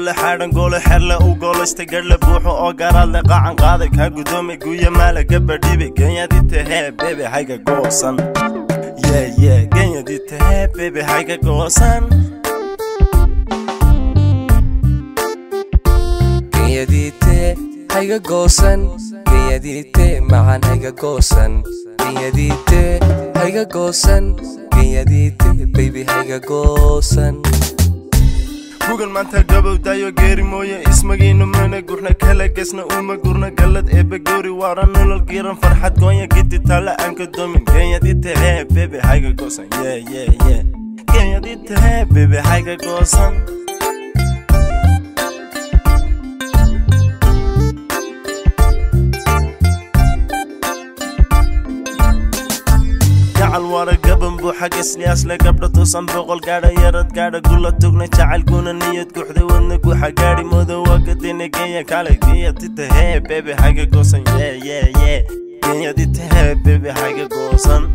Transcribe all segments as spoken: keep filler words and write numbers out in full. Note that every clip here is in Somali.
gole xaaran gole xerle u goleysta garle buuxo oo garaadle qacan qaaday ka gudoomay guya maala gabadhibe genyadita hee bebe hayga goosan yeah yeah genyadita hee bebe hayga goosan genyadite hayga goosan genyadite macaan hayga goosan genyadite hayga goosan genyadite baby hayga goosan bugan maanta gabowdayo geeri mooye ismagiina mana gurna kala gesna uma gurna galad eebe goori waara nolol giran farxad goonya gidi tala aan ka doomin genyadita hee bebe hayga goosan yeah yeah yeah genyadita hee bebe hayga goosan الوارا قبن بو حق سلياس لقبل توصن بقول قاعدة يرد قاعدة قولة تقنى تعال قونا نية كوحدة ونك وحقاري مودا وقتين قيا كالك قيا تتهي بيبي حاجة قوصن يا يا يا قيا تتهي بيبي حاجة قوصن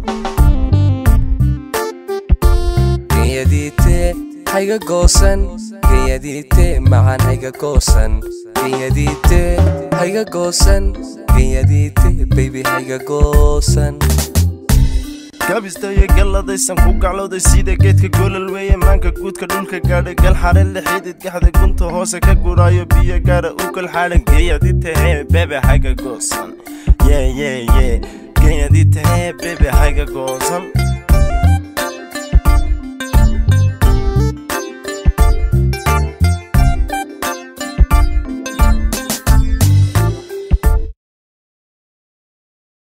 قيا ديتي حاجة قوصن قيا ديتي معان حاجة قوصن قيا ديتي حاجة قوصن قيا ديتي بيبي حاجة قوصن كابستاي قلدaysan ku gaclooday sida geedka golol weeye maanka guudka dhulka gaadhay gal xareen la xidid gaxda gunta hoose ka guraayo biyo gaara u kal xalan geeyadita hee bebe hayga goosan yeah yeah yeah geeyadita hee bebe hayga goosan